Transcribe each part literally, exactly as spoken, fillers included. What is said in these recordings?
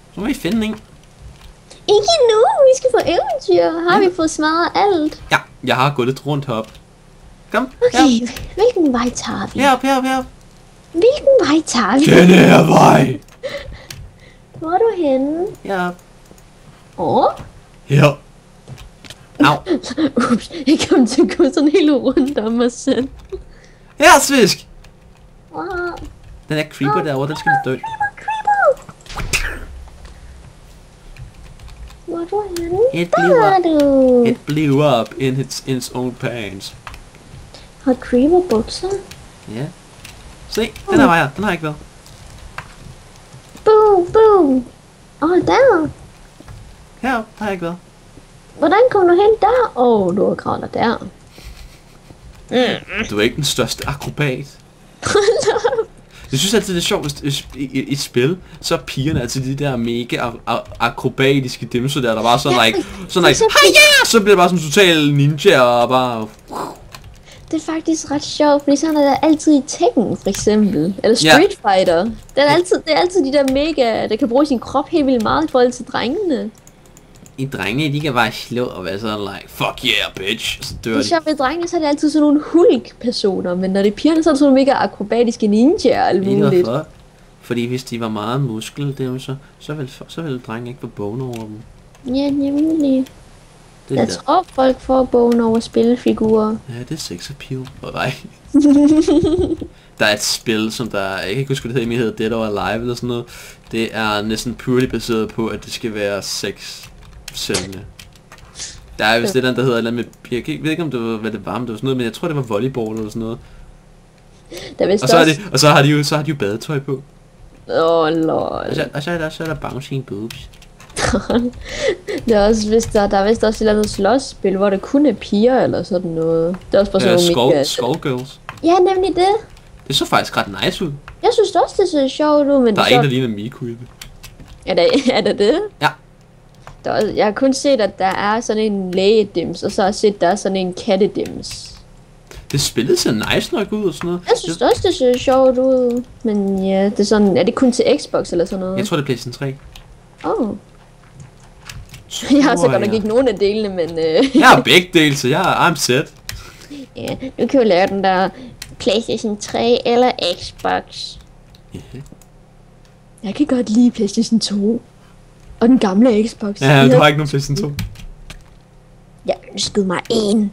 Så må vi finde en. Ikke nu, vi skal på eventyr. Har Ja. vi fået smadret alt? Ja, jeg har gået lidt rundt herop. Kom, Okay, herop. hvilken vej tager vi? Herop, herop, herop. Hvilken vej tager vi? Den her vej. Hvor er du henne? Herop. Åh, Her. Au. ups, jeg kom til at gå sådan helt rundt om mig selv. Her, svisk. Wow. Den der creeper derovre, den skal dø. Creeper, creeper. Hvor er du henne? Et Der blew er up. du. It blew up in its, in its own pants. Har creeper bukser? Ja. Se, den her vej her. Den har jeg ikke været. Boom, boom. Åh, oh, der. Herop har jeg ikke været. Hvordan kom du hen der? Åh, oh, du har kravlet der. Du er ikke den største akrobat. Jeg synes altid det er sjovt, hvis i, i, i et spil, så er pigerne altid de der mega ak- ak- akrobatiske dimser der, der bare sådan like, sådan like, ja, så bliver det bare sådan total ninja og bare... Det er faktisk ret sjovt, fordi sådan er der altid i Tekken, for eksempel. Eller Ja. Street Fighter. Det er, altid, det er altid de der mega, der kan bruge sin krop helt vildt meget i forhold til drengene. I drenge, de kan bare slå og være sådan like, fuck yeah bitch, og så dør Det er de. sjovt ved drengene, så er det altid sådan nogle Hulk-personer, men når det er pigerne, så er det sådan nogle mega akrobatiske ninja og alt Ved I muligt. hvorfor? Fordi hvis de var meget muskel, det er jo så, så vil, så vil drenge ikke få bogen over dem. Ja, nemlig. Det er Jeg det der. tror, folk får bogen over spilfigurer. Ja, det er sex appeal. Oh, nej. Der er et spil, som der, jeg kan ikke huske, hvad det hedder, men det hedder Dead or Alive eller sådan noget. Det er næsten purely baseret på, at det skal være sex sælgende. Der er vist det der, der hedder et eller andet med, jeg kan ikke- ved ikke om det var, hvad det var, men det var sådan noget, men jeg tror det var volleyball eller sådan noget. Der er vist Og så, er også... det, og så har de jo, så har de jo badetøj på. Åh, oh, lol. Og så, og så er der, så er der bouncing boobs. Det er også, hvis der, der er vist også et eller andet slåsspil, hvor det kun er piger eller sådan noget. Det er også bare sådan Ja, nogle skull, mega... skullgirls. Ja, nemlig det. Det så faktisk ret nice ud. Jeg synes også, det ser sjovt ud, men Der er det en, så... der ligner Miku i det. Er der, er der det? Ja. Der er, jeg har kun set, at der er sådan en lægedims, og så har jeg set, at der er sådan en kattedims. Det spillet ser nice nok ud og sådan noget. Jeg synes også, det ser sjovt ud. Men ja, det er sådan... Er det kun til Xbox eller sådan noget? Jeg tror det er PlayStation tre. Åh. Oh. Jeg har så Tror godt nok jeg. ikke nogen af delene, men... Øh, Jeg har begge dele, så jeg er I'm set. ja, du kan jo lave den der PlayStation tre eller Xbox. Yeah. Jeg kan godt lide PlayStation to. Og den gamle Xbox. Ja, du har ikke nogen PlayStation to. Jeg ønskede mig en.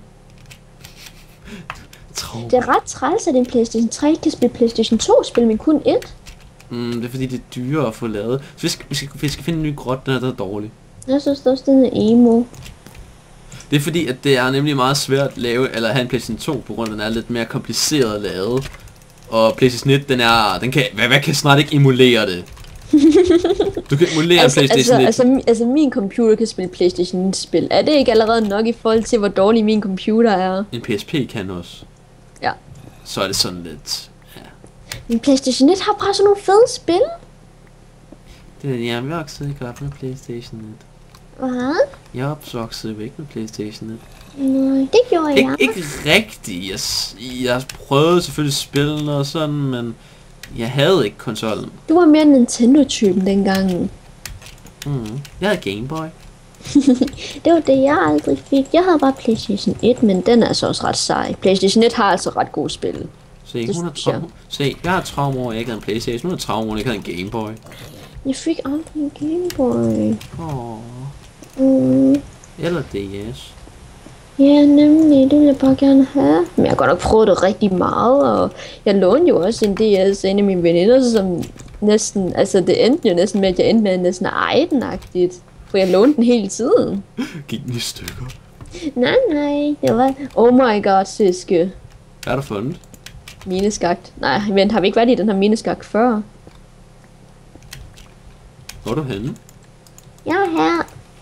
Traum. Det er ret træls, at en PlayStation tre kan spille PlayStation to spil, men kun et. Mm, det er fordi det er dyrere at få lavet. Så vi skal, vi skal, vi skal finde en ny grot, den er, der er dårlig. Jeg synes også, den er emo. Det er fordi, at det er nemlig meget svært at lave, eller have en PlayStation to, på grund af, at den er lidt mere kompliceret at lave. Og PlayStation et, den er, den kan, hvad, hvad kan snart ikke emulere det? Du kan emulere Altså, en PlayStation altså, et. altså, mi- altså, min computer kan spille PlayStation et-spil. Er det ikke allerede nok i forhold til, hvor dårlig min computer er? En P S P kan også. Ja. Så er det sådan lidt, ja. Min PlayStation et har bare sådan nogle fede spil. Det er, jeg voksede ikke op med PlayStation et. Hvad? Jeg opvoksede jo ikke med PlayStation et. Nej, det gjorde Ikke, jeg. ikke rigtigt. Jeg, s- jeg prøvede selvfølgelig spil og sådan, men jeg havde ikke konsollen. Du var mere Nintendo-typen dengang. Mm. Jeg havde Game Boy. Det var det, jeg aldrig fik. Jeg havde bare PlayStation et, men den er altså også ret sej. PlayStation et har altså ret gode spil. Se, Det hun har synes jeg. traume. Se, jeg har traume over, at jeg ikke havde en PlayStation. Hun har traume over, at jeg ikke havde en Game Boy. Jeg fik aldrig en Game Boy. Åh. Mm. Eller D S. Ja, nemlig. Det ville jeg bare gerne have. Men jeg har godt nok prøvet det rigtig meget, og jeg lånte jo også en D S af en af mine veninder, som næsten... Altså, det endte jo næsten med, at jeg endte med næsten at eje den-agtigt. For jeg lånte den hele tiden. Gik den i stykker. Nej, nej. Det var... Oh my god, Siske. Hvad har du fundet? Mineskagt. Nej, vent, har vi ikke været i den her mineskagt før? Hvor er du henne? Jeg er her.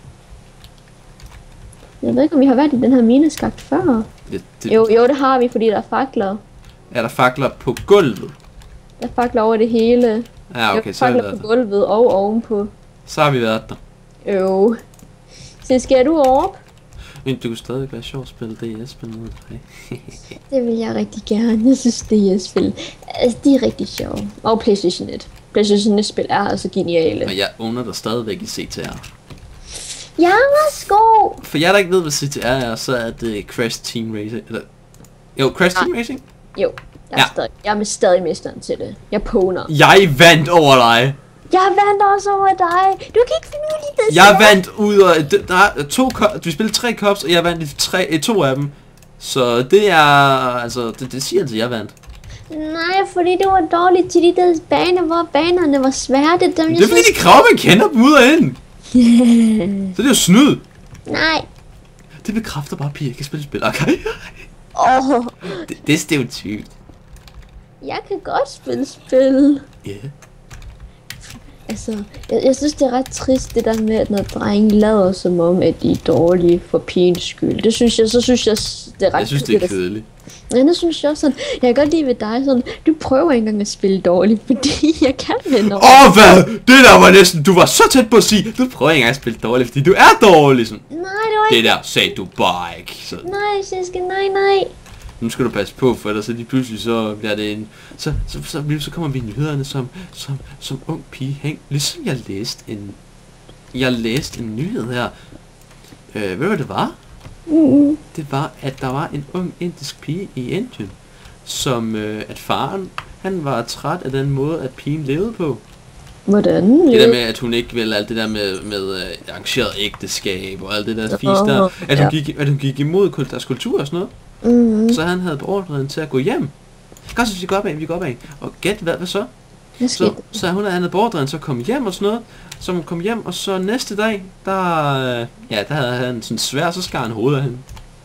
Jeg ved ikke, om vi har været i den her mineskagt før. Det, det, Jo, jo, det har vi, fordi der er fakler. Er der fakler på gulvet? Der er fakler over det hele. Ja, okay, Jo, så har vi fakler været på der. gulvet og ovenpå. Så har vi været der. Jo. Så skal du op? Men du kan stadig være sjov at spille D S-spil med dig. Det vil jeg rigtig gerne. Jeg synes, det er spil. Altså, de er rigtig sjove. Og PlayStation et. PlayStation-spil er altså geniale. Og jeg owner der stadigvæk i C T R. Ja, værsgo! For jeg der ikke ved, hvad C T R er, så er det Crash Team Racing. Eller... Jo, Crash Team Racing? Jo, jeg er, Ja. stadig, jeg er stadig mesteren til det. Jeg påner. Jeg vandt over dig. Jeg vandt også over dig. Du kan ikke finde ud af det. Jeg vandt ud af... Der er to cup, du spillede tre cups, og jeg vandt i, tre, i to af dem. Så det er... Altså, det, det siger altså, jeg vandt. Nej, fordi det var dårligt til de der baner, hvor banerne var svære. Det, dem, Det er fordi, de krav, man kender dem ud og ind. Så det er jo snyd. Nej. Det bekræfter bare, at piger kan spille spil. Okay. Åh, Det, det er stereotypt. jeg kan godt spille spil. Ja. Yeah. Altså, jeg, jeg synes, det er ret trist, det der med, at når drenge lader som om, at de er dårlige for pigens skyld. Det synes jeg, så synes jeg, det er ret Jeg synes, det er kedeligt. Ja, det synes jeg også sådan. Jeg kan godt lide ved dig sådan, du prøver ikke engang at spille dårligt, fordi jeg kan vinde over. Åh, oh, hvad? Det der var næsten... Du var så tæt på at sige, du prøver ikke engang at spille dårligt, fordi du er dårlig. Sådan. Nej, det var Det ikke. der sagde du bare ikke. Så Nej, Siske, nej, nej. nu skal du passe på, for ellers så lige pludselig så bliver det en... Så, så, så, så, så kommer vi i nyhederne som, som, som ung pige hæng. Ligesom jeg læste en... Jeg læste en nyhed her. Øh, ved du hvad det var? Mm. Det var, at der var en ung indisk pige i Indien, som øh, at faren, han var træt af den måde, at pigen levede på. Hvordan? Det der med, at hun ikke vil alt det der med, med uh, arrangeret ægteskab og alt det der fis der. At hun, ja. gik, at hun gik imod kul- deres kultur og sådan noget. Mm. Så han havde beordret hende til at gå hjem. Godt, så vi går op af, vi går op af. Og gæt, hvad, hvad så? Hvad skete Så, så hun havde beordret hende til at komme hjem og sådan noget. Så hun kom hjem, og så næste dag, der, øh, ja, der havde han sådan svær, så skar han hovedet af hende.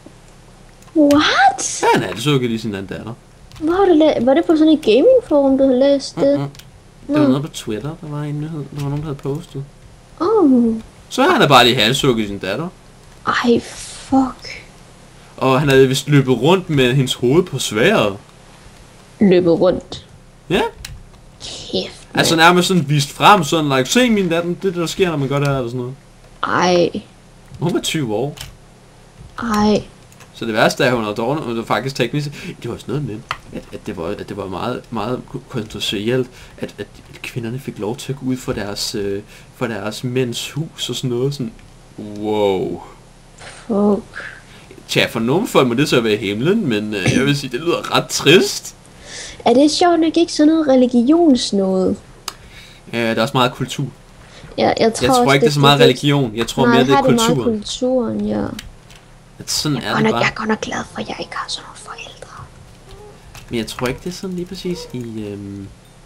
What? Ja, nej, det så ikke lige sin anden datter. Hvor har du læ- var det på sådan et gamingforum, du har læst det? Mm-mm. Det var noget på Twitter, der var en nyhed, der var nogen, der havde postet. Oh. Så han er bare lige halshugget sin datter. Ej, fuck. Og han havde vist løbet rundt med hendes hoved på sværet. Løbet rundt. Ja. Kæft, Altså mand. nærmest sådan vist frem, sådan like, se min datter, det der sker, når man gør det her, eller sådan noget. Ej. Hun var tyve år. Ej. Så det værste er, at hun var dårlig, hun var faktisk teknisk. Det var også noget med, at, at, det, var, at det var meget, meget kontroversielt, at, at kvinderne fik lov til at gå ud for deres, øh, for deres mænds hus og sådan noget. Sådan, wow. Fuck. Tja, for nogle folk må det så være himlen, men øh, jeg vil sige, det lyder ret trist. Er det sjovt nok ikke sådan noget religionsnået? Ja, der er også meget kultur. Jeg, jeg tror, Jeg tror også, ikke, det er så meget religion. Jeg tror Nej, mere, det er har det kulturen. meget kulturen, ja. At sådan Jeg er er, det nok, bare. jeg er godt nok glad for, at jeg ikke har sådan nogle forældre. Men jeg tror ikke, det er sådan lige præcis i... Øhm...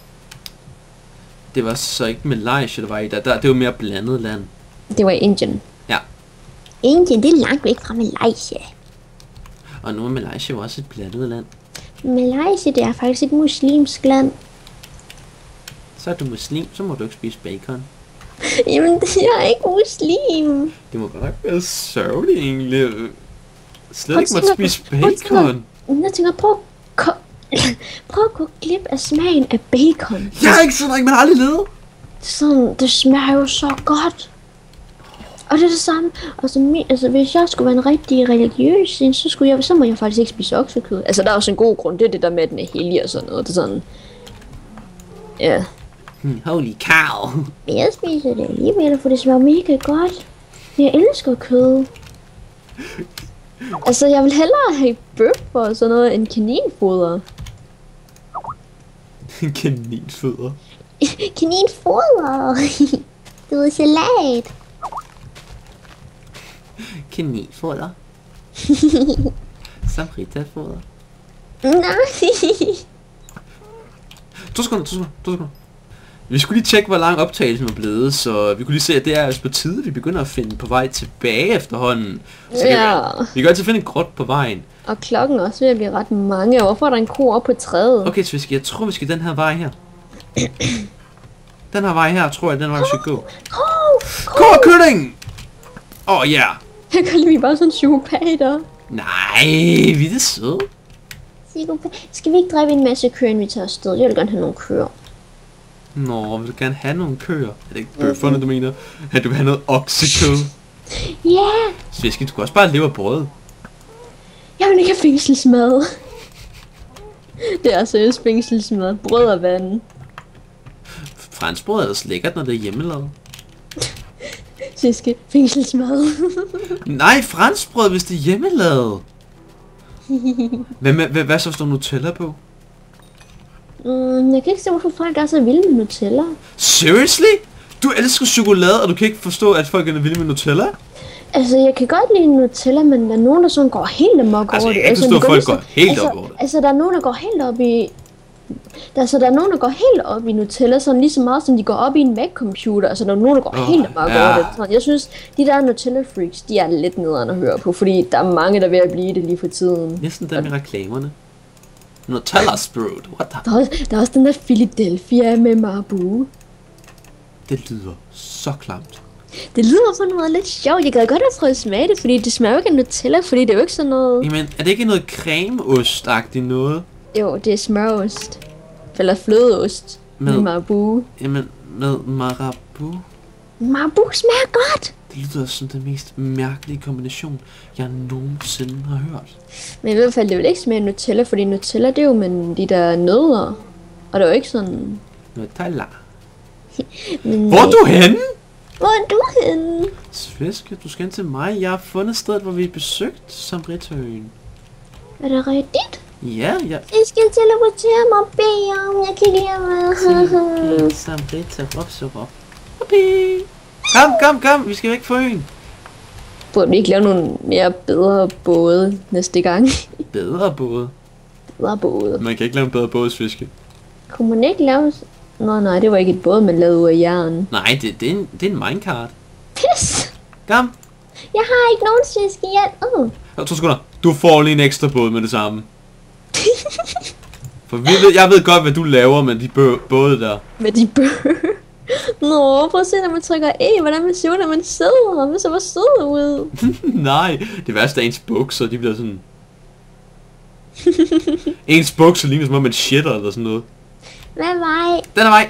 Det var så ikke Malaysia, der var i der. der det var mere blandet land. Det var i Indien. Ja. Indien, det er langt væk fra Malaysia. Og nu er Malaysia jo også et blandet land. Malaysia, det er faktisk et muslimsk land. Så er du muslim, så må du ikke spise bacon. Jamen, jeg er ikke muslim. Det må godt nok være sørgeligt egentlig. Slet Prøv ikke at måtte tænke spise på- prøv at tænke på- bacon. Jeg tænker, prøv at, ko- prøv at gå glip af smagen af bacon. Jeg er ikke sådan, ikke man har aldrig levet. Sådan, det smager jo så godt. Og det er det samme. Altså, mi, altså hvis jeg skulle være en rigtig religiøs, en, så, skulle jeg, så må jeg faktisk ikke spise oksekød. Altså, der er også en god grund. Det er det der med, at den er hellig og sådan noget. Det er sådan... Ja. Hmm, holy cow. Men jeg spiser det alligevel, for det smager mega godt. Jeg elsker kød. Altså, jeg vil hellere have bøffer og sådan noget end kaninfoder. Kaninfødder. Kaninfoder! Du ved, salat. Kaninfoder. Som Rita-foder. Nej. To sekunder, to sekunder, to sekunder. Vi skulle lige tjekke, hvor lang optagelsen var blevet, så vi kunne lige se, at det er altså på tide, vi begynder at finde på vej tilbage efterhånden. Så kan Ja. vi, vi kan altid finde en grot på vejen. Og klokken er også ved at blive ret mange. Hvorfor er der en ko op på træet? Okay, så vi skal, jeg tror, vi skal den her vej her. Den her vej her, tror jeg, den vej, vi skal gå. Ko! Ko! Ko og kylling! Åh, oh, ja. Yeah. Jeg kan lide bare sådan psykopater. Nej, vi er det søde. Psykopat. Skal vi ikke dræbe en masse køer, inden vi tager afsted? Jeg vil gerne have nogle køer. Nå, vil du gerne have nogle køer? Er det ikke bøfferne, du mener? At du vil have noget oksekød? Ja! Yeah. Svisken, du kan også bare leve af brød. Jeg vil ikke have fængselsmad. Det er seriøst fængselsmad. Brød og vand. franskbrød er ellers lækkert, når det er hjemmelavet. Siske, fængselsmad. Nej, franskbrød, hvis det er hjemmelavet. Hvad, hvad, hvad, hvad så står Nutella på? Mm, jeg kan ikke se, hvorfor folk er så vilde med Nutella. Seriously? Du elsker chokolade, og du kan ikke forstå, at folk er vilde med Nutella? Altså, jeg kan godt lide Nutella, men der er nogen, der sådan går helt amok Altså, over det. jeg kan ikke altså, forstå, at folk ligesom- går helt altså, op over det. Altså, der er nogen, der går helt op i... Der, altså, der er nogen, der går helt op i Nutella, sådan lige så meget, som de går op i en Mac-computer. Altså, der er nogen, der går Åh, oh, helt amok ja. over det. Sådan, jeg synes, de der Nutella-freaks, de er lidt nederen at høre på, fordi der er mange, der er ved at blive det lige for tiden. Næsten dem i reklamerne. Nutella Sprout, what the... Der er, også, der er også den der Philadelphia med Marabou. Det lyder så klamt. Det lyder på en måde lidt sjovt. Jeg gad godt have prøvet at smage det, fordi det smager jo ikke af Nutella, fordi det er jo ikke sådan noget... Jamen, er det ikke noget cremeost-agtigt noget? Jo, det er smørost. Eller flødeost. Med, Med- med Marabou. Jamen, med Marabou? Marabou smager godt! Det lyder som den mest mærkelige kombination, jeg nogensinde har hørt. Men i hvert fald, det vil ikke smage af Nutella, fordi Nutella, det er jo med de der nødder. Og det er jo ikke sådan... Nutella. Men, Hvor er du henne? Hvor er du henne? Sviske, du skal hen til mig. Jeg har fundet stedet, hvor vi besøgt Samritaøen. Er det rigtigt? Ja, ja. Jeg skal teleportere mig og bede om, jeg kan lide med. Samrita, råb så råb. Hopi. Kom, kom, kom. Vi skal væk fra øen. Burde vi ikke lave nogle mere bedre både næste gang? Bedre båd. Bedre både. Man kan ikke lave en bedre bådsfiske. Kunne man ikke lave... Nå nej, det var ikke et båd, man lavede ud af jern. Nej, det, det, er en, det er en minecart. Pis! Kom. Jeg har ikke nogen fisk i alt. Uh. Jeg to sekunder. Du får lige en ekstra båd med det samme. For vi ved, jeg ved godt, hvad du laver med de bø- både der. Med de bøger. Nå, prøv at se, når man trykker E, hvordan man ser, når man sidder. Man så var sød ud. Nej, det værste er ens bukser, de bliver sådan... ens bukser ligner som om man shitter eller sådan noget. Hvad vej? Den er vej.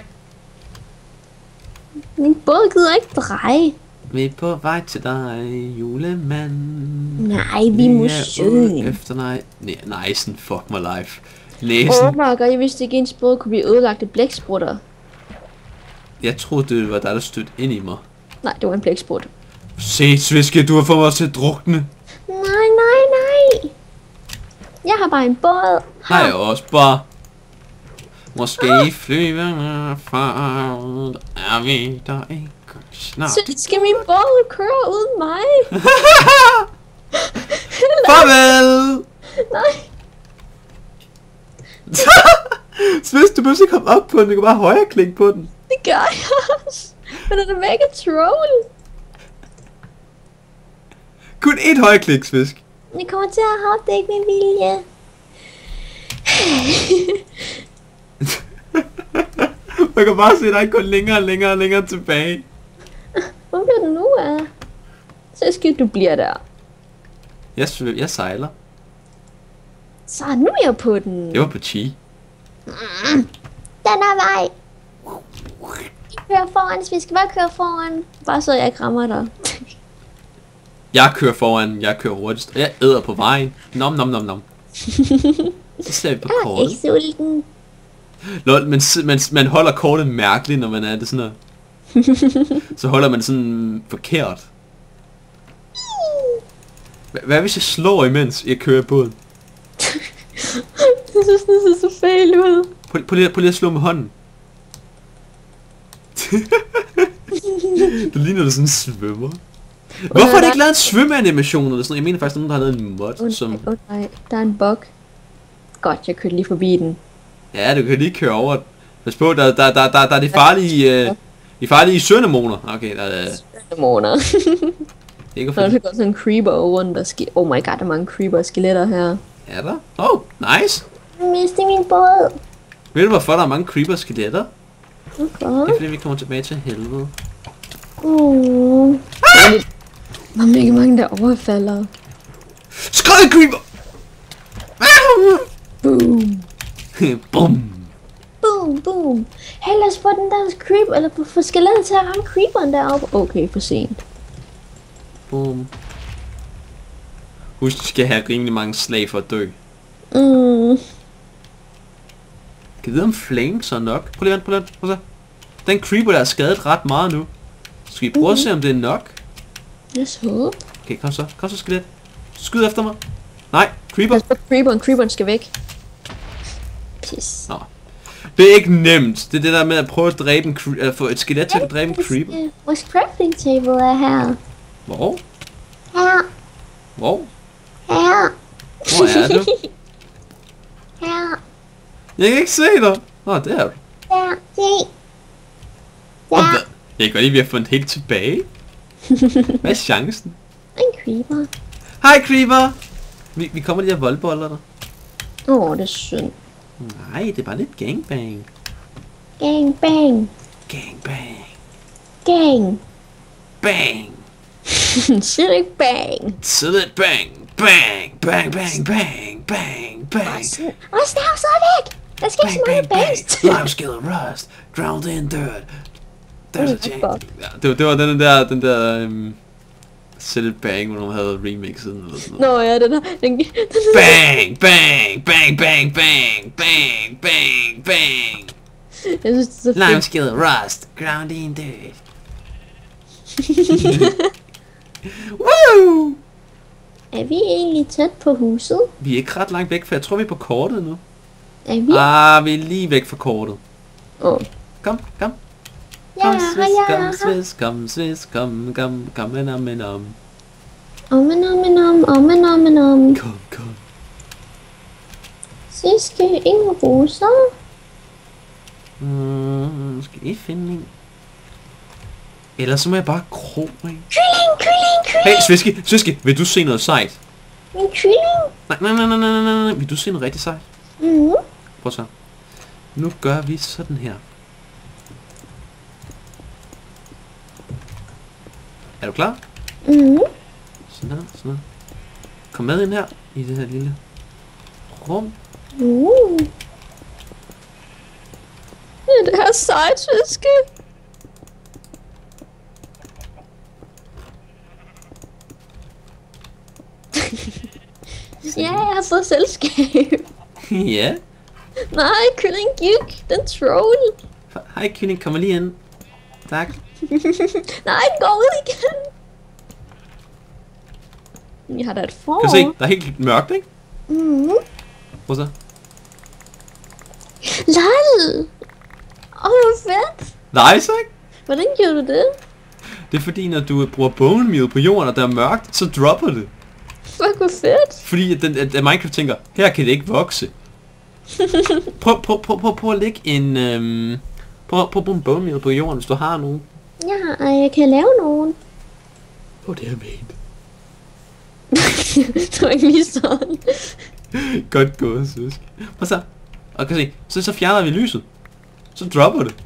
Min båd gider ikke dreje. Vi er på vej til dig, julemand. Nej, vi må synge. Efter dig. Nej, nej, sådan fuck my life. Næsen. Åh, Marker, jeg vidste ikke, ens båd kunne blive ødelagt af blæksprutter. Jeg troede, det var dig, der stødte ind i mig. Nej, det var en blæksprut. Se, Sviske, du har fået mig til at drukne. Nej, nej, nej. Jeg har bare en båd. Nej, jeg også bare. Måske flyverne fra, er vi der ikke snart. Så skal min båd køre uden mig? Farvel! Nej. Svisk, du behøver ikke komme op på den, du kan bare højre klikke på den. Det gør jeg også. Men den er mega troll. Kun et højre klik, Svisk. Jeg kommer til at hoppe, det er ikke min vilje. Man kan bare se, at der ikke går længere og længere og længere tilbage. Hvor bliver den nu af? Så skal du bliver der. Jeg, svø- jeg sejler. Så nu er jeg på den. Det var på chi. Den er vej. Kør foran, så vi skal bare køre foran. Bare så jeg ikke rammer dig. Jeg kører foran, jeg kører hurtigst, og jeg æder på vejen. Nom, nom, nom, nom. Så ser vi på Jeg er kortet. ikke sulten. Lol, men s- man, man holder kortet mærkeligt, når man er det sådan her. Så holder man sådan forkert. Hva- Hvad hvis jeg slår imens jeg kører båden? Jeg synes, det ser så fejl ud. Prøv, prøv, lige, prøv lige at slå med hånden. Det ligner, du sådan svømmer. Hvorfor har de ikke lavet en svømmeanimation eller sådan noget? Jeg mener faktisk, at nogen der har lavet en mod, Åh som... nej, åh nej, der er en bug. Godt, jeg kørte lige forbi den. Ja, du kan lige køre over. Pas på, der, der, der, der, der er de farlige... Øh, de farlige søndemoner. Okay, der er... Måner. Ikke Der er for... også godt sådan en creeper rundt og ske... Oh my god, der er mange creeper og skeletter her. Er der? Oh, nice. Jeg mistede min båd. Ved du hvorfor der er mange creeper skeletter? Hvorfor? Det er fordi vi kommer tilbage til helvede. Uh. Der er mega mange, der overfalder. Skød creeper! Boom. Bum. Boom, boom. Hey, lad os få den der creeper, eller få skelettet til at ramme creeperen deroppe. Okay, for sent. Bum. Husk, du skal have rimelig mange slag for at dø. Mm. Kan vi vide om flames er nok? Prøv lige at vente, prøv lige at vente, prøv at se. Den creeper der er skadet ret meget nu. Skal vi prøve at se om det er nok? Lad os håbe. Okay, kom så. Kom så, skelet. Skyd efter mig. Nej, creeper. Lad os få creeperen. Creeperen skal væk. Pis. Nå. Det er ikke nemt. Det er det der med at prøve at dræbe en cre- at få et skelet til at dræbe en creeper. Vores crafting table er her. Hvor? Her. Hvor? Her. Hvor er du? Her. Jeg kan ikke se dig. Nå, det er du. Der. Se. Og hvad? Jeg kan godt lide, at vi har fundet helt tilbage. Hvad er chancen? En creeper. Hej, creeper! Vi, vi kommer lige af voldboller der. Åh, oh, det er synd. Nej, det er bare lidt gangbang. Gang, bang. Gangbang. Gang. Bang. Siger ikke bang. Så lidt bang. Bang. Bang, bang, bang. Bang, bang. Og snart så væk. Der skal ikke så mange bangs. Lime skill rust. Ground in dirt. There's a Mm, chance. godt. Ja, det, var, det var den der, den der, um, Set It Bang, hvor de havde remixet den eller sådan noget. Nå ja, den her. Den, den, Bang, bang, bang, bang, bang, bang, bang, bang. jeg synes, det er så Lime fedt. skill rust. Ground in dirt. Woo! Er vi egentlig tæt på huset? Vi er ikke ret langt væk, for jeg tror vi er på kortet nu. Er vi? Ah, vi er lige væk fra kortet. Åh. Oh. Kom, kom. Ja, Kom, svis, ja. kom, svis, kom, svis, kom, kom, kom, men om, men om. Om en om en om, om en om en om. Kom, kom. Siske, ingen roser. Mm, skal I finde en? Ellers så må jeg bare kro, ikke? Kylling, kylling, kylling. Hey, Sviske, Sviske, vil du se noget sejt? En kylling. Nej, nej, nej, nej, nej, nej, nej, vil du se noget rigtig sejt? Mm. Prøv så. Nu gør vi sådan her. Er du klar? Mm. Sådan her, sådan her. Kom med ind her, i det her lille rum. Uh. Ja, det her sejt, Siske. Ja, jeg har fået selskab. Ja. Nej, kylling gik. Den troll. Hej, kylling, kommer lige ind. Tak. Nej, den går ud igen. Jeg har da et får. Kan du se, der er helt mørkt, ikke? Mm. Prøv så. Lol. Åh, hvor fedt. Nice, ikke? Hvordan gjorde du det? Det er fordi, når du bruger bone meal på jorden, og der er mørkt, så dropper det. Fuck, hvor fedt. Fordi at, den, at Minecraft tænker, her kan det ikke vokse. Prøv, prøv, prøv, prøv, prøv at lægge en... Øhm, prøv, prøv at bruge en bone meal på jorden, hvis du har nogen. Ja, jeg kan lave nogen. Åh, oh, det er ment. Det var ikke lige sådan. Godt gået, søsk. Prøv så. Og kan se, så, så fjerner vi lyset. Så dropper det.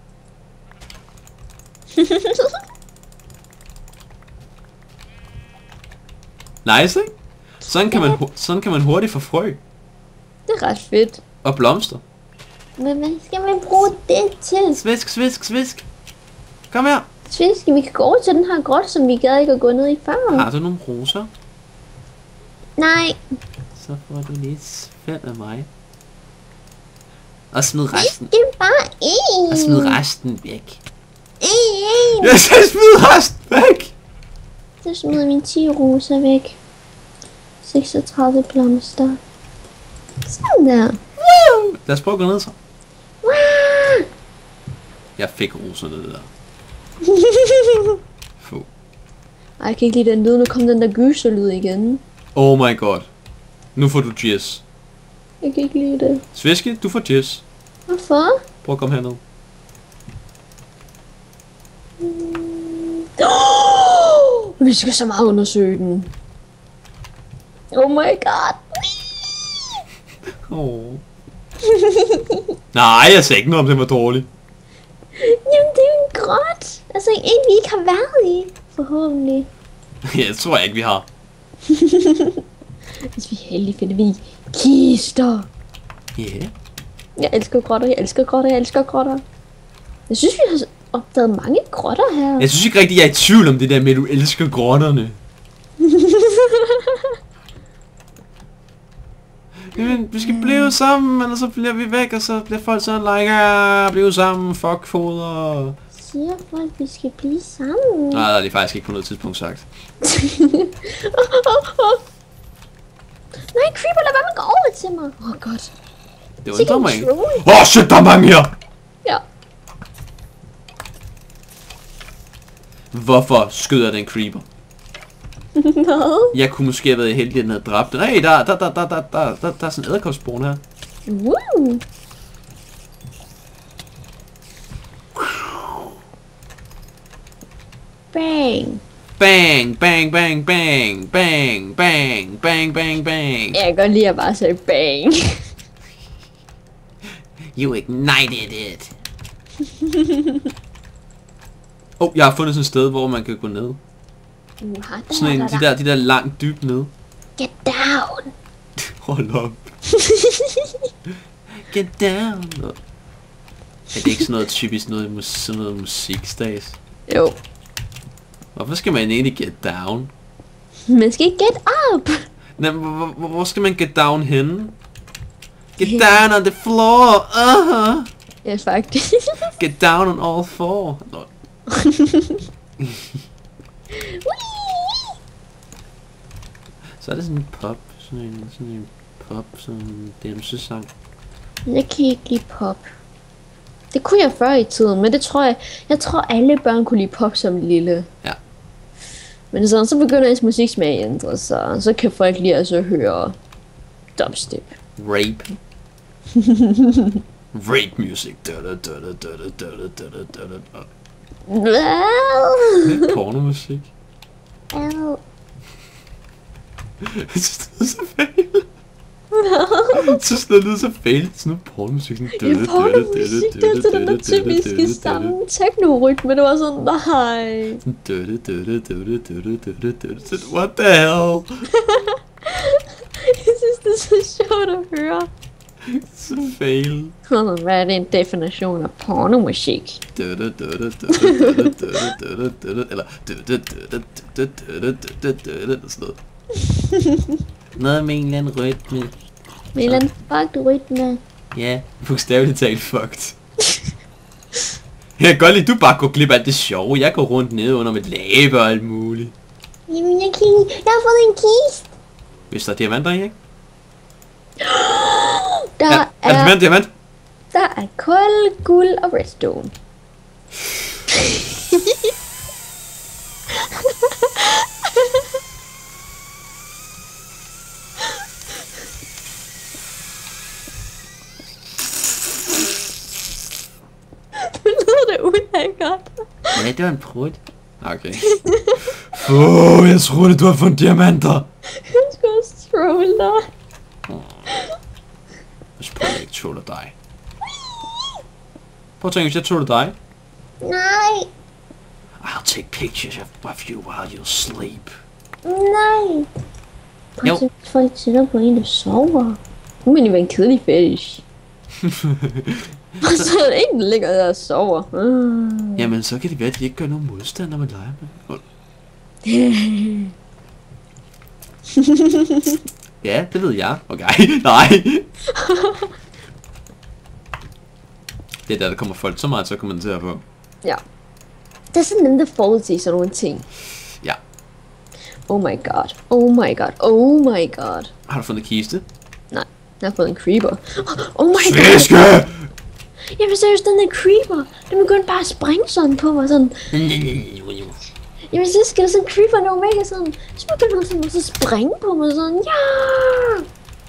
Nice, ikke? Sådan kan, man, hu- sådan kan man hurtigt få frø. Det er ret fedt. Og blomster. Men hvad skal man bruge det til? Svisk, svisk, svisk. Kom her. Sviske, vi kan gå over til den her grot, som vi gad ikke at gå ned i før. Har du nogle roser? Nej. Så får du lige fem af mig. Og smid resten. Det er bare en. Og smid resten væk. En. Jeg skal smide resten væk! Så smider min ti roser væk. seksogtredive blomster. Sådan der. Woo! Lad os prøve at gå ned så. Wow. Jeg fik roserne der. Få. Ej, jeg kan ikke lide den lyd. Nu kom den der gyserlyd igen. Oh my god. Nu får du jizz. Jeg kan ikke lide det. Sviske, du får jizz. Hvorfor? Prøv at komme herned. Oh, vi skal så meget undersøge den. Oh my god. Oh. Nej, jeg sagde ikke noget om det var dårligt. Jamen, det er jo en grot. Altså, en vi ikke har været i. Forhåbentlig. Jeg tror ikke, vi har. Hvis vi er heldige, finder vi kister. Ja. Yeah. Jeg elsker grotter, jeg elsker grotter, jeg elsker grotter. Jeg synes, vi har opdaget mange grotter her. Jeg synes ikke rigtig, jeg er i tvivl om det der med, at du elsker grotterne. Men vi skal blive sammen, eller så bliver vi væk, og så bliver folk sådan like, ah, blive sammen, fuck foder. Siger folk, vi skal blive sammen? Nej, det er de faktisk ikke på noget tidspunkt sagt. Nej, Creeper, lad være med at gå over til mig. Åh, oh, godt. Det undrer mig ikke. Åh, Åh, oh, shit, der er mange her! ja. Hvorfor skød jeg den creeper? Hvad? Jeg kunne måske have været heldig, at den havde dræbt den. Hey, der, der, der, der, der, der, der, der er sådan en edderkopsborn her. Woo! Bang! Bang, bang, bang, bang, bang, bang, bang, bang, bang. Jeg kan godt lide at bare sige bang. You ignited it. Åh, oh, jeg har fundet sådan et sted, hvor man kan gå ned. Uh, der, Sådan en, der, de der, de der langt dybt ned. Get down! Hold op. Get down. Er det ikke sådan noget typisk noget, mus sådan noget musikstas? Jo. Hvorfor skal man egentlig get down? Man skal ikke get up! Nej, hvor, hvor, hvor skal man get down henne? Get down on the floor! Uh-huh. Ja, faktisk. Get down on all four. Nå. Så er det sådan en pop, sådan en, sådan en pop, sådan en dansesang. Jeg kan ikke lide pop. Det kunne jeg før i tiden, men det tror jeg, jeg tror alle børn kunne lide pop som lille. Ja. Men sådan, så begynder ens musiksmag at ændre sig, så kan folk lige altså høre dubstep. Rape. Rape music. Pornomusik. Au. Jeg synes, det lyder så fail. Jeg synes, det lyder så fail. Sådan noget pornomusik. Ja, pornomusik, det er sådan den der typiske samme techno-rytme. Det var sådan, nej. What the hell? Jeg synes, det er så sjovt at høre. Så fail. Hvad er det en definition af pornomusik? Eller sådan noget. Noget med en eller anden rytme. Med en eller anden fucked rytme. Ja, bogstaveligt talt fucked. Jeg kan godt lide, du bare går glip af alt det sjove. Jeg går rundt nede under mit læbe og alt muligt. Jamen, jeg kan ikke. Jeg har fået en kiste. Hvis der er diamanter i, ikke? Der Ja, er er, diamant, diamant? der er kul, guld og redstone. Du lyder det ulækkert. Ja, det var en prut. Okay. Fuh, jeg troede, du har fundet diamanter. Jeg skal også trolle dig. Jeg skal prøve at ikke trolle dig. Prøv at tænke, hvis jeg troller dig. Nej. I'll take pictures of, of you while you sleep. Nej. Jo. Prøv at folk sætter på en, der sover. Nu vil det være en kedelig fetish. Og så er der en, der ligger der og sover. Uh. Jamen, så kan det være, at de ikke gør nogen modstand, når man leger med. Ja, det ved jeg. Okay, nej. Det er der, der kommer folk så meget til at kommentere på. Ja. Det er sådan dem, der forudsiger sådan nogle ting. Ja. Oh my god. Oh my god. Oh my god. Har du fundet kiste? Nej, jeg har fået en creeper. Oh my god. Fiske! Jamen seriøst, den der creeper. Den begyndte bare at springe sådan på mig sådan. Jamen så skal der sådan en creeper, der var mega sådan. Så begyndte den sådan at så springe på mig sådan. Ja!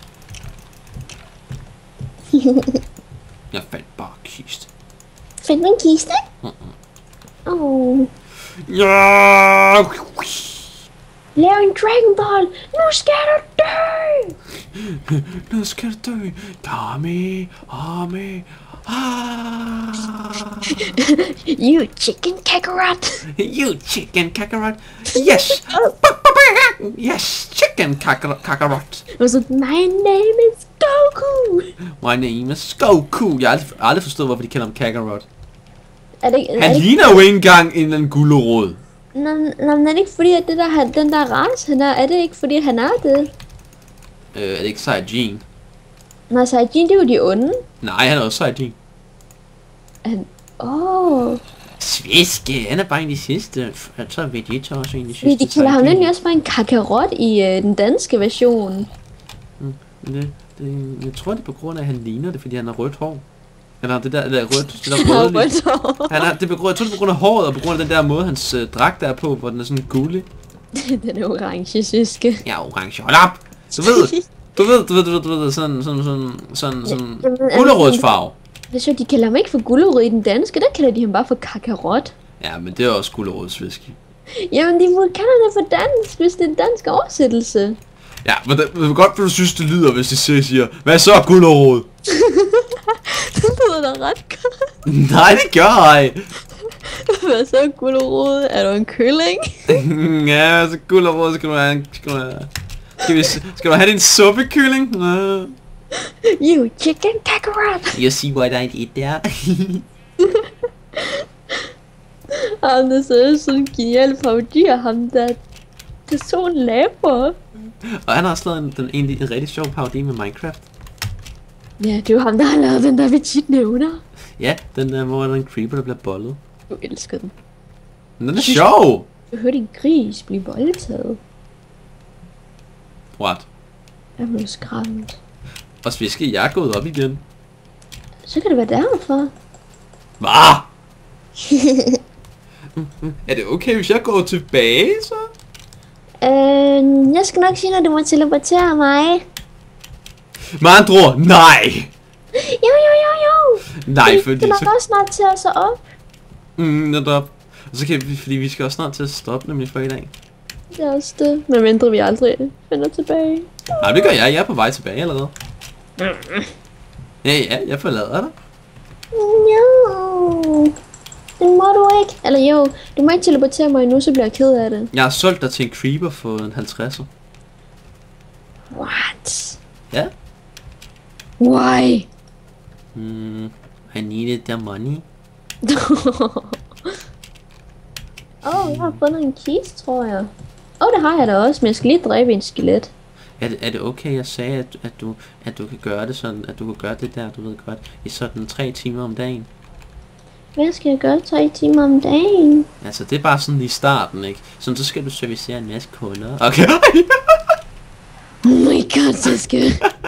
Jeg fandt bare kiste. Fandt du en kiste? Åh. Oh. Ja! Lav en Dragon Ball. Nu skal du dø! Nu skal du dø. Kami, Ami, ah. You chicken kakarot. You chicken kakarot. Yes. Yes, chicken kakarot. Og så, my name is Goku. My name is Goku. Jeg har aldrig, aldrig forstået, hvorfor de kalder ham kakarot. Er det, er Han det, ligner jo ikke engang en eller anden gulerod. Nå, nå, men er det ikke fordi, at det der, han- den der race, han er, er det ikke fordi, han er det? Øh, er det ikke Saiyajin? Nej, Saiyajin, det er jo de onde. Nej, han er også Saiyajin. Han... Åh... Oh. Sviske, han er bare en af de sidste. Så er Vegeta også en af de Fordi sidste. de kalder ham nemlig også bare en kakarot i øh, den danske version. Mm, det, det, jeg tror det er på grund af, at han ligner det, fordi han har rødt hår. Eller det der, det der rødt, det der røde rødt hår. Han har, det er på grund, jeg tror det er på grund af håret, og på grund af den der måde, hans øh, dragt er på, hvor den er sådan gullig. Den er orange, Syske. Ja, orange. Hold op! Du ved, du ved, du ved, du ved, du ved, sådan, sådan, sådan, sådan, sådan, gulderådsfarve. Det er så, de kalder ham ikke for gullerod i den danske, der kalder de ham bare for kakarot. Ja, men det er også gulderådsfiske. Jamen, de kalder det for dansk, hvis det er en dansk oversættelse. Ja, men det er godt, hvad du synes, det lyder, hvis de siger, hvad så, gulderod? Det lyder da ret godt. Nej, det gør ej. Hvad så, gulderod? Er du en kylling? Ja, så gulderod, skal du have, skal du have, skal, vi, skal du have din suppekylling? Uh. You chicken kakarot. You see what I did there? Han er så sådan en genial parodi af ham, der person laver. Og han har også lavet en, den, en, en rigtig sjov parodi med Minecraft. Ja, det er jo ham, der har lavet den der, vi tit nævner. Ja, den der, hvor der er en creeper, der bliver bollet. Du elsker den. Men den er sjov! Du hørte en gris blive voldtaget. What? Jeg blev skræmt. Og Sviske, jeg er gået op igen. Så kan det være derfor. Hvad? Er det okay, hvis jeg går tilbage, så? Øh, jeg skal nok sige, når du må teleportere mig. Med andre ord, nej! Jo, jo, jo, jo! Nej, fordi... fordi... Det er så... også snart til at så op. Mm, netop. Og så kan vi, fordi vi skal også snart til at stoppe nemlig for i dag. Det er også det, medmindre vi aldrig finder tilbage. Nej, det gør jeg. Jeg er på vej tilbage allerede. Ja, ja, jeg forlader dig. Jo. Det må du ikke. Eller jo, du må ikke teleportere mig nu, så bliver jeg ked af det. Jeg har solgt dig til en creeper for en halvtredser. What? Ja. Why? Hmm, I needed the money. Åh, oh, jeg har fundet en kiste, tror jeg. Åh, oh, det har jeg da også, men jeg skal lige dræbe en skelet. Er det, er det okay, jeg sagde, at, at, du, at du kan gøre det sådan, at du kan gøre det der, du ved godt, i sådan tre timer om dagen? Hvad skal jeg gøre tre timer om dagen? Altså, det er bare sådan i starten, ikke? Sådan, så skal du servicere en masse kunder. Okay. Oh my god, så skal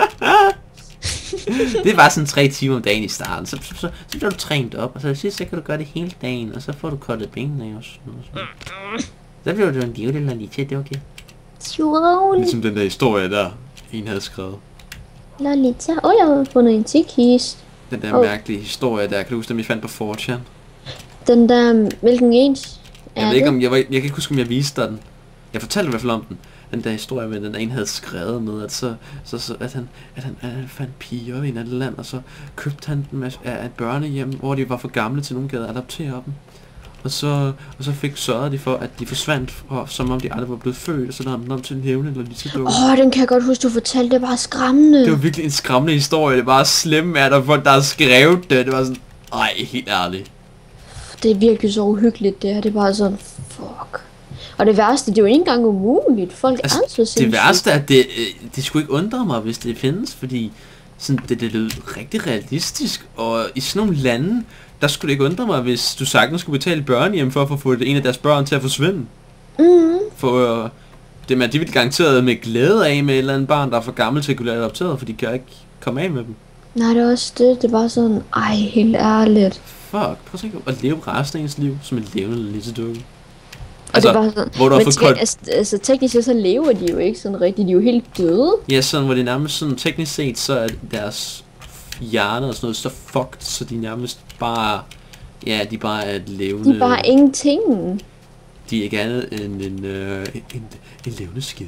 Det er bare sådan tre timer om dagen i starten. Så, så, så, så bliver du trænet op, og så sidst, så kan du gøre det hele dagen, og så får du kottet benene af og sådan noget. Så bliver du en livlig lolita, det er okay. Troligt. Ligesom den der historie der, en havde skrevet. Lolita. Åh, oh, jeg har fundet en tikist. Den der oh. mærkelige historie der, kan du huske dem, vi fandt på four chan? Den der, hvilken ens? Jeg ved ikke om, jeg, var, jeg kan ikke huske om jeg viste dig den. Jeg fortalte i hvert fald om den. Den der historie med, den der en havde skrevet med, at så, så, så at han, at han, at han fandt piger i et andet land, og så købte han dem af, af et børnehjem, hvor de var for gamle til nogen gad adoptere dem. Og så, og så fik sørget de for, at de forsvandt, og, som om de aldrig var blevet født, og så lavede han om til en hævne eller lige til dukke. Åh, oh, den kan jeg godt huske, du fortalte, det var skræmmende. Det var virkelig en skræmmende historie, det var slemme, at der folk, der har skrevet det, det var sådan, ej, helt ærligt. Det er virkelig så uhyggeligt, det her, det er bare sådan, fuck. Og det værste, det er jo ikke engang umuligt, folk altså, er så sindssygt. Det værste er, at det, det skulle ikke undre mig, hvis det findes, fordi sådan, det, det lød rigtig realistisk, og i sådan nogle lande, der skulle det ikke undre mig, hvis du sagtens skulle betale børnehjem for at få en af deres børn til at forsvinde. Mhm. For uh, det man, de vil garanteret med glæde af med et eller andet barn, der er for gammel til at kunne lade adopteret, for de kan ikke komme af med dem. Nej, det er også det, det er bare sådan, ej, helt ærligt. Fuck, prøv at tænke at leve resten af ens liv som en levende lille dukke. Altså, det er bare sådan, hvor du har fået kold... altså, altså teknisk set, så lever de jo ikke sådan rigtigt, de er jo helt døde. Ja, sådan, hvor det nærmest sådan, teknisk set, så er deres hjerner og sådan noget så fucked, så de nærmest bare, ja, de bare er et levende... De er bare ingenting. De er ikke andet end en, øh, en, en, en levende skide.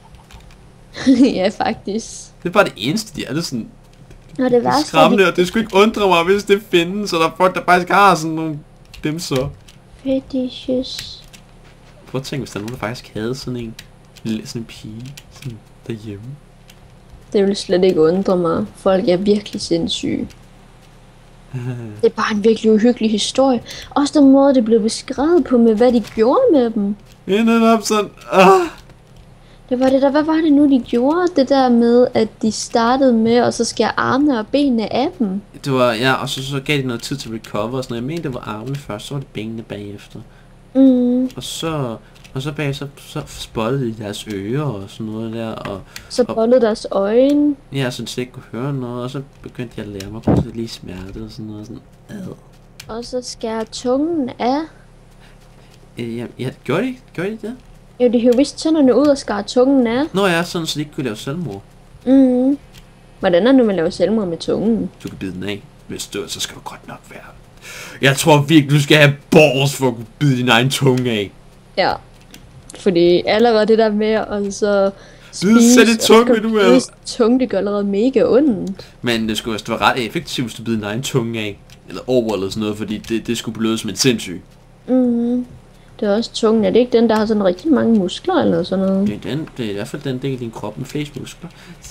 Ja, faktisk. Det er bare det eneste, de er det sådan... Nå, det værste skræmmende, de... og det skulle ikke undre mig, hvis det findes, og der er folk, der faktisk har sådan nogle... Dem så. Fetishes. Prøv at tænke, hvis der er nogen, der faktisk havde sådan en... Sådan en pige, sådan derhjemme. Det vil slet ikke undre mig. Folk er virkelig sindssyge. Det er bare en virkelig uhyggelig historie. Også den måde, det blev beskrevet på med, hvad de gjorde med dem. Ja, netop sådan... Ah. Det var det der, hvad var det nu, de gjorde? Det der med, at de startede med, at så skære armene og benene af dem. Det var, ja, og så, så gav de noget tid til recover og sådan noget. Jeg mener, det var armene først, så var det benene bagefter. Mm. Og så, og så bag, så, så spottede de deres ører og sådan noget der, og... Så og, bollede deres øjne. ja, så de slet ikke kunne høre noget, og så begyndte jeg at lære mig, at lige smerte og sådan noget, sådan, ad. Og så skære tungen af. Øh, ja, ja, gjorde de? Gjorde de det? Jo, de hævde vist tænderne ud og skar tungen af. Nå ja, sådan, så de ikke kunne lave selvmord. Mm. Hvordan er det nu, man laver selvmord med tungen? Du kan bide den af. Hvis du, så skal du godt nok være. Jeg tror virkelig, du skal have balls for at kunne bide din egen tunge af. Ja. Fordi allerede det der med at så Bide selv i tunge, vil du have. Tunge, det gør allerede mega ondt. Men det skulle være ret effektivt, hvis du bide din egen tunge af. Eller over eller sådan noget, fordi det, det skulle bløde som en sindssyg. Mhm. Det er også tungen. Er det ikke den, der har sådan rigtig mange muskler eller sådan noget? Det er, den, det er i hvert fald den del af din krop med flest muskler.